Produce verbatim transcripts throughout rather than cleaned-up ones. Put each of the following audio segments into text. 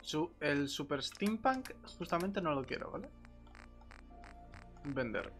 Su- el Super Steampunk justamente no lo quiero, ¿vale? Vender.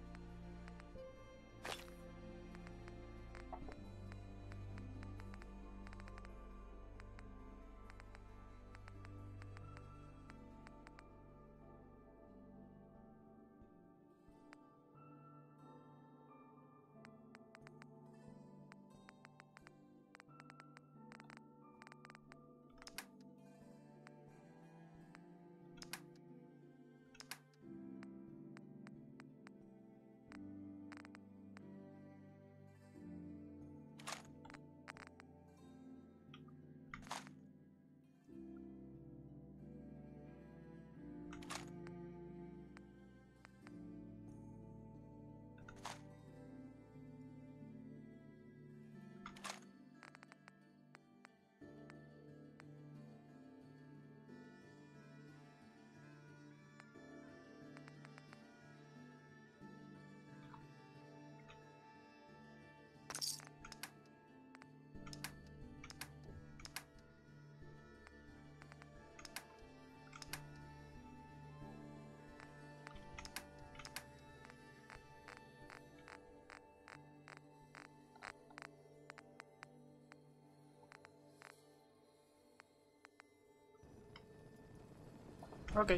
Ok.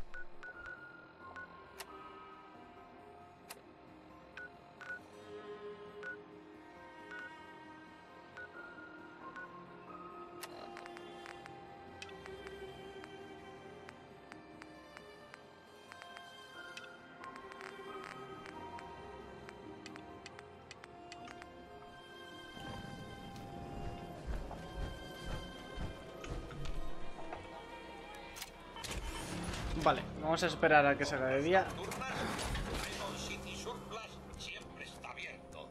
Vale, vamos a esperar a que se haga de día. Rainbow City Surplus siempre está abierto.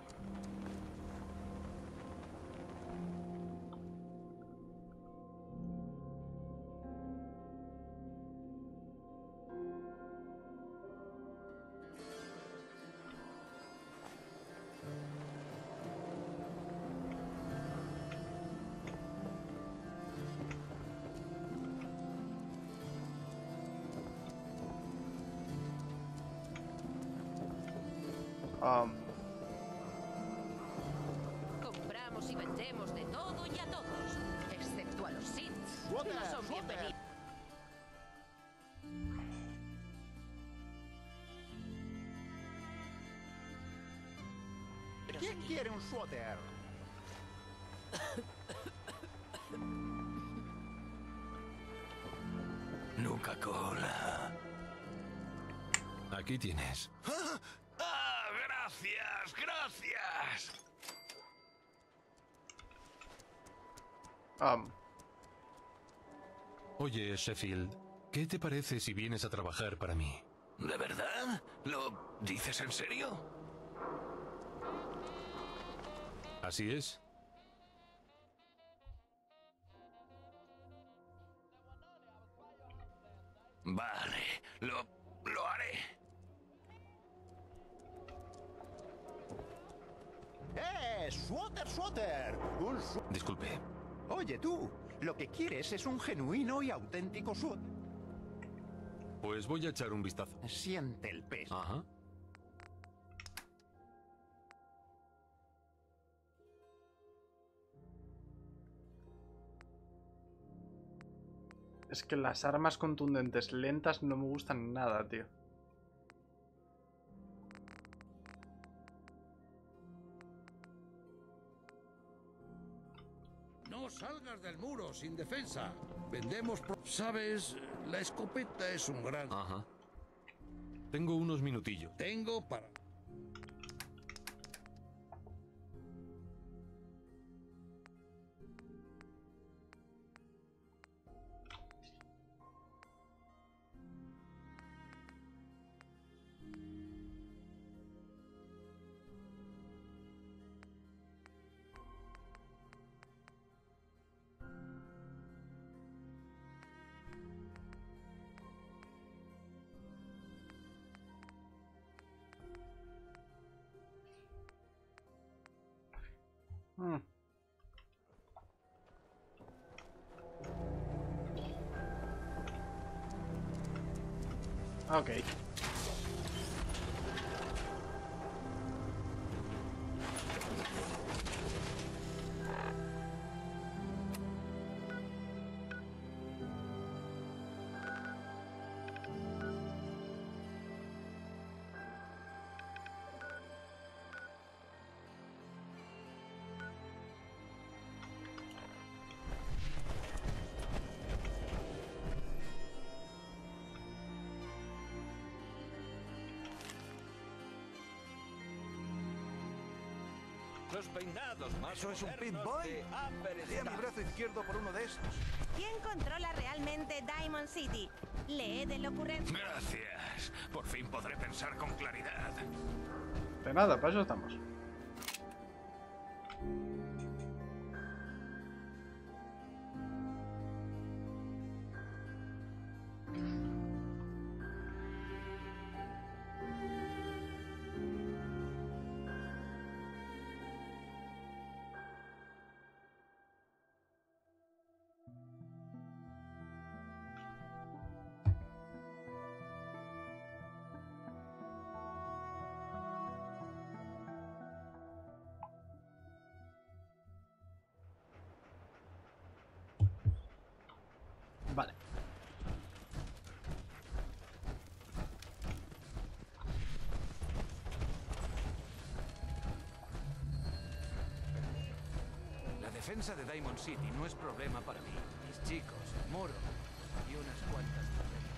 Um, Compramos y vendemos de todo y a todos, excepto a los Sims. No son bienvenidos. ¿Quién quiere un suéter? Nuca Cola. Aquí tienes. ¡Ah! ¡Ah! ¡Gracias! ¡Gracias! um, Oye, Sheffield, ¿qué te parece si vienes a trabajar para mí? ¿De verdad? ¿Lo dices en serio? ¿Así es? Vale, lo, lo haré. ¡Eh! ¡Suéter, suéter! Un su- Disculpe. Oye, tú, lo que quieres es un genuino y auténtico suéter. Pues voy a echar un vistazo. Siente el peso. Ajá. es que las armas contundentes lentas no me gustan nada, tío. No salgas del muro sin defensa. Vendemos... pro- ¿Sabes? La escopeta es un gran... Ajá. Tengo unos minutillos. Tengo para... Ok. Los peinados más ¿Eso es un modernos Pip-Boy? de Upper Daría mi Star. brazo izquierdo por uno de estos. ¿Quién controla realmente Diamond City? Lee de la ocurrencia. Gracias. Por fin podré pensar con claridad. De nada, para eso estamos. Vale. La defensa de Diamond City no es problema para mí. Mis chicos, el muro y unas cuantas torretas.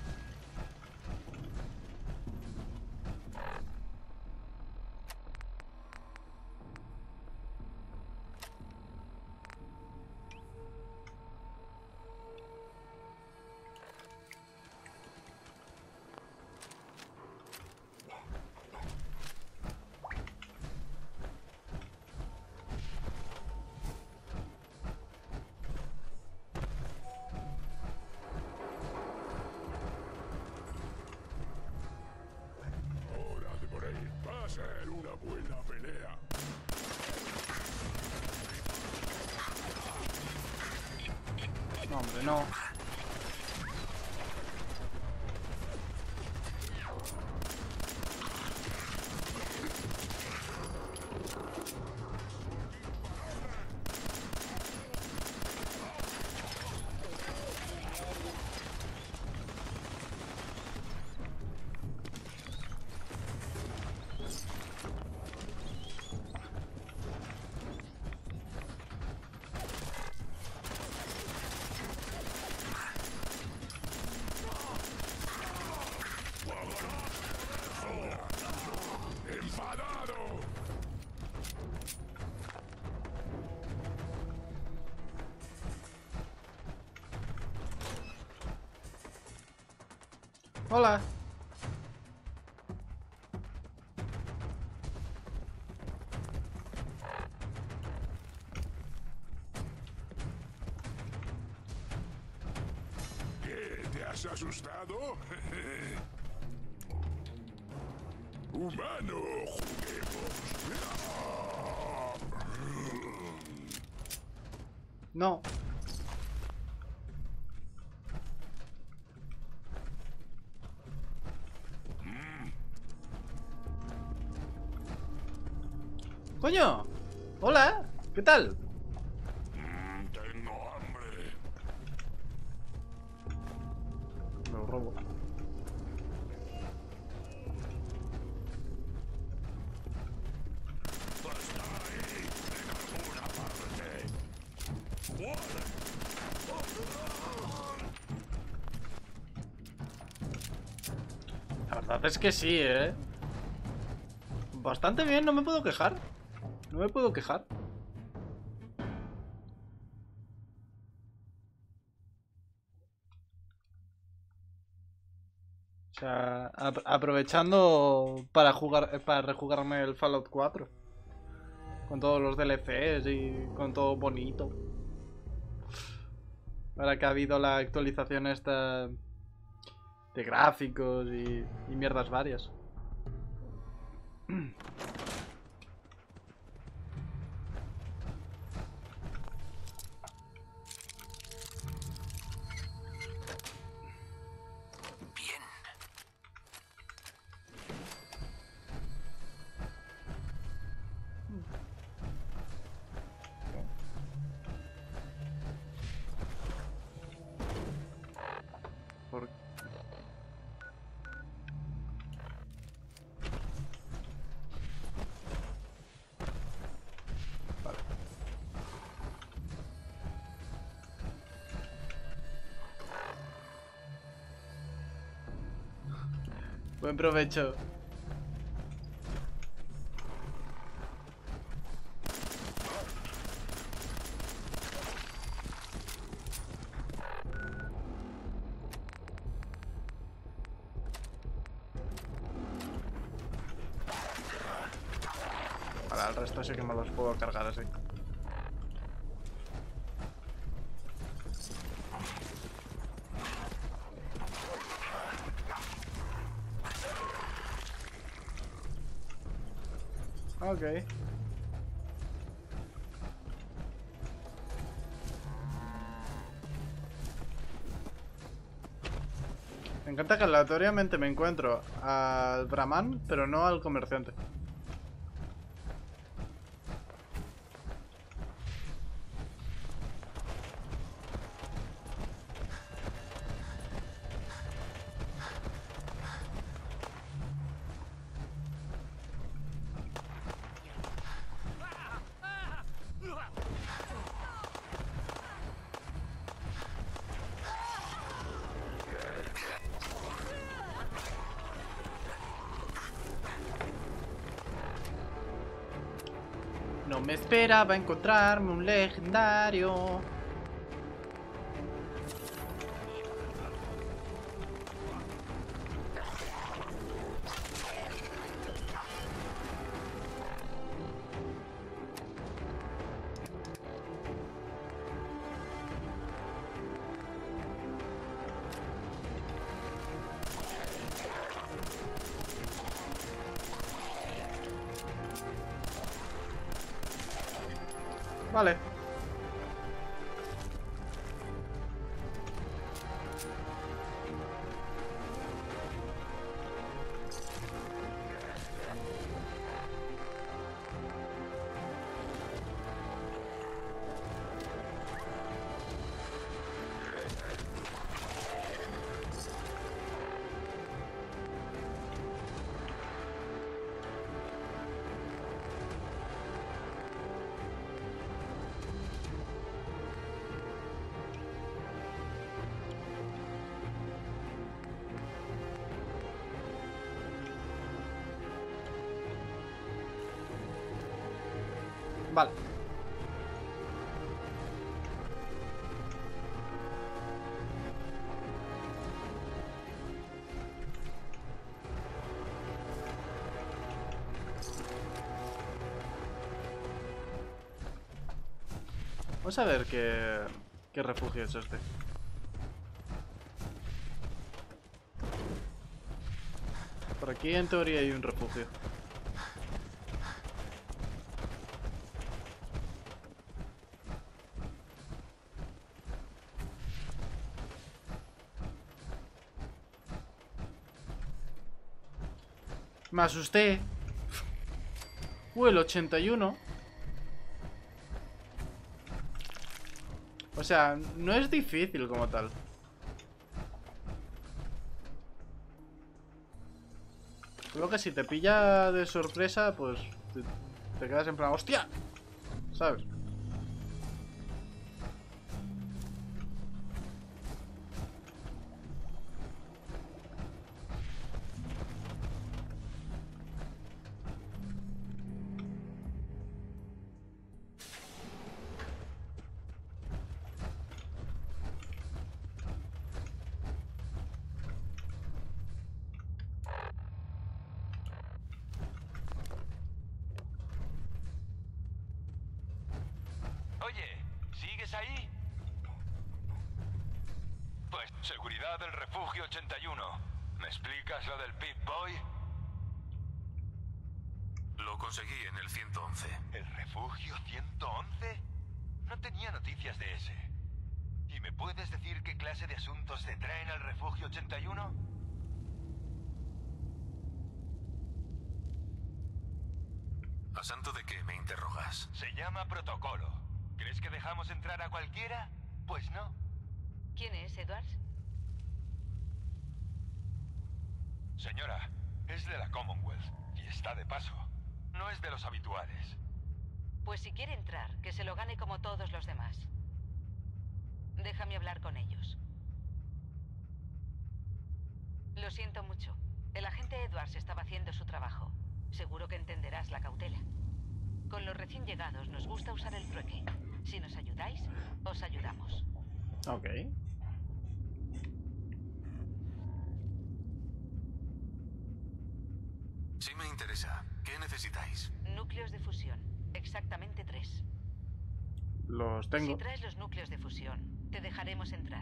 No, hombre, no. Hola. ¿Qué? ¿Te has asustado? Humano, juguemos. No. ¡Coño! ¡Hola! ¿Qué tal? Mm, tengo hambre. Me lo robo. Basta ahí, en alguna parte. La verdad es que sí, ¿eh? Bastante bien, no me puedo quejar. No me puedo quejar. O sea, ap- aprovechando para jugar, para rejugarme el Fallout cuatro. Con todos los D L Cs y con todo bonito. Ahora que ha habido la actualización esta de gráficos y, y mierdas varias. Bien. Buen provecho. Para el resto sí que me los puedo cargar así. Ok. Me encanta que aleatoriamente me encuentro al Brahman, pero no al comerciante. No me esperaba encontrarme un legendario. Vale. Vale. Vamos a ver qué, qué refugio es este. Por aquí en teoría hay un refugio. Me asusté. Uh, el ochenta y uno. O sea, no es difícil como tal. Solo que si te pilla de sorpresa, pues te, te quedas en plan, ¡hostia! ¿Sabes? Oye, ¿sigues ahí? Pues seguridad del refugio ochenta y uno. ¿Me explicas lo del Pip-Boy? Lo conseguí en el ciento once. ¿El refugio ciento once? No tenía noticias de ese. ¿Y me puedes decir qué clase de asuntos te traen al refugio ochenta y uno? ¿A santo de qué me interrogas? Se llama protocolo. ¿Crees que dejamos entrar a cualquiera? Pues no. ¿Quién es, Edwards? Señora, es de la Commonwealth y está de paso. No es de los habituales. Pues si quiere entrar, que se lo gane como todos los demás. Déjame hablar con ellos. Lo siento mucho. El agente Edwards estaba haciendo su trabajo. Seguro que entenderás la cautela. Con los recién llegados nos gusta usar el trueque. Si nos ayudáis, os ayudamos. Ok. Sí me interesa. ¿Qué necesitáis? Núcleos de fusión. Exactamente tres. Los tengo. Si traes los núcleos de fusión, te dejaremos entrar.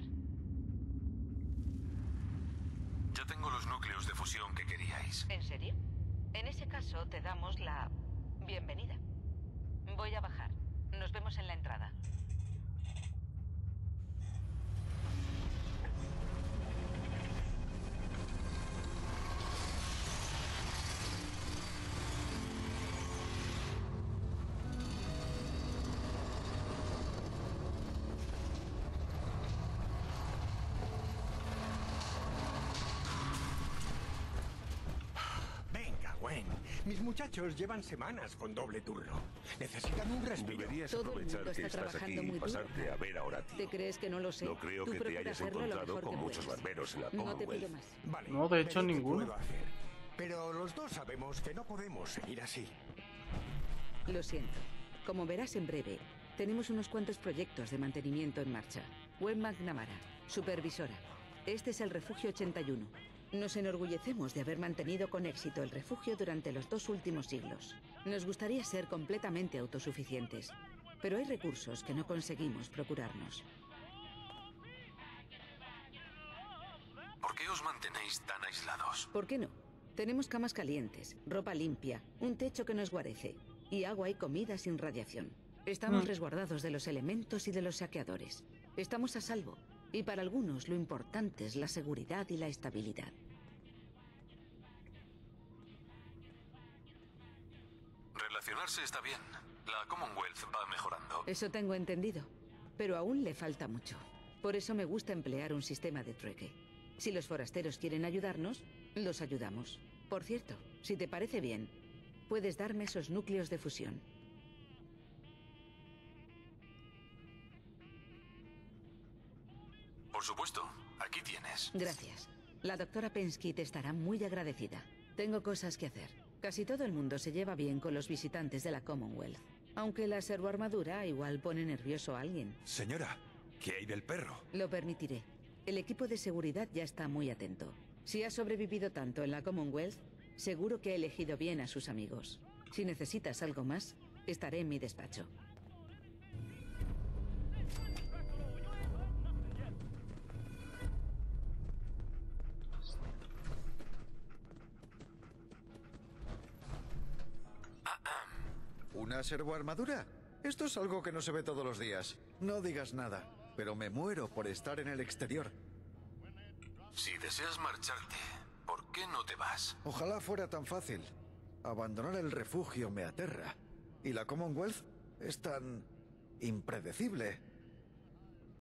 Ya tengo los núcleos de fusión que queríais. ¿En serio? En ese caso te damos la bienvenida. Voy a bajar. Nos vemos en la entrada. Mis muchachos llevan semanas con doble turno. Necesitan un respiro. Deberías Todo el aprovechar mundo que está estás trabajando aquí muy y duro. pasarte a ver ahora, tío. ¿Te crees que no lo sé? No creo Tú que te procura hayas hacerlo lo encontrado mejor con que muchos puedas. barberos en la No te pido Commonwealth. más. Vale. No, de hecho, veré qué ninguno. puedo hacer. Pero los dos sabemos que no podemos seguir así. Lo siento. Como verás en breve, tenemos unos cuantos proyectos de mantenimiento en marcha. Web McNamara, supervisora. Este es el Refugio ochenta y uno. Nos enorgullecemos de haber mantenido con éxito el refugio durante los dos últimos siglos. Nos gustaría ser completamente autosuficientes, pero hay recursos que no conseguimos procurarnos. ¿Por qué os mantenéis tan aislados? ¿Por qué no? Tenemos camas calientes, ropa limpia, un techo que nos guarece y agua y comida sin radiación. Estamos Mm. resguardados de los elementos y de los saqueadores. Estamos a salvo. Y para algunos lo importante es la seguridad y la estabilidad. Relacionarse está bien. La Commonwealth va mejorando. Eso tengo entendido. Pero aún le falta mucho. Por eso me gusta emplear un sistema de trueque. Si los forasteros quieren ayudarnos, los ayudamos. Por cierto, si te parece bien, puedes darme esos núcleos de fusión. Por supuesto, aquí tienes. Gracias. La doctora Pensky te estará muy agradecida. Tengo cosas que hacer. Casi todo el mundo se lleva bien con los visitantes de la Commonwealth. Aunque la servoarmadura igual pone nervioso a alguien. Señora, ¿qué hay del perro? Lo permitiré. El equipo de seguridad ya está muy atento. Si ha sobrevivido tanto en la Commonwealth, seguro que ha elegido bien a sus amigos. Si necesitas algo más, estaré en mi despacho. ¿Una servoarmadura? Esto es algo que no se ve todos los días. No digas nada, pero me muero por estar en el exterior. Si deseas marcharte, ¿por qué no te vas? Ojalá fuera tan fácil. Abandonar el refugio me aterra. Y la Commonwealth es tan impredecible.